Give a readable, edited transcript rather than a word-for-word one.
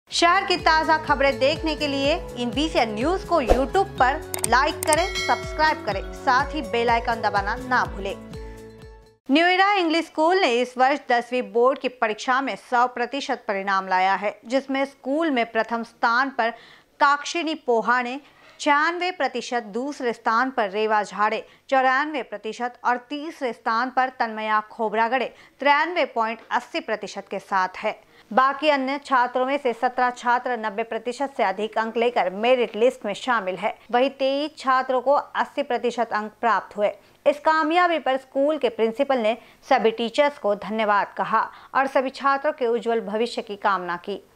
शहर की ताज़ा खबरें देखने के लिए इन VCN न्यूज़ को YouTube पर लाइक करें, सब्सक्राइब करें, साथ ही बेल आइकन दबाना ना भूलें। न्यू इरा इंग्लिश स्कूल ने इस वर्ष 10वीं बोर्ड की परीक्षा में 100% परिणाम लाया है, जिसमें स्कूल में प्रथम स्थान पर काक्षिणी पोहा ने 96%, दूसरे स्थान पर रेवा झाड़े 94% और तीसरे स्थान पर तन्मया खोबरागड़े 93.80% के साथ है। बाकी अन्य छात्रों में से 17 छात्र 90% से अधिक अंक लेकर मेरिट लिस्ट में शामिल है। वहीं 23 छात्रों को 80% अंक प्राप्त हुए। इस कामयाबी पर स्कूल के प्रिंसिपल ने सभी टीचर्स को धन्यवाद कहा और सभी छात्रों के उज्जवल भविष्य की कामना की।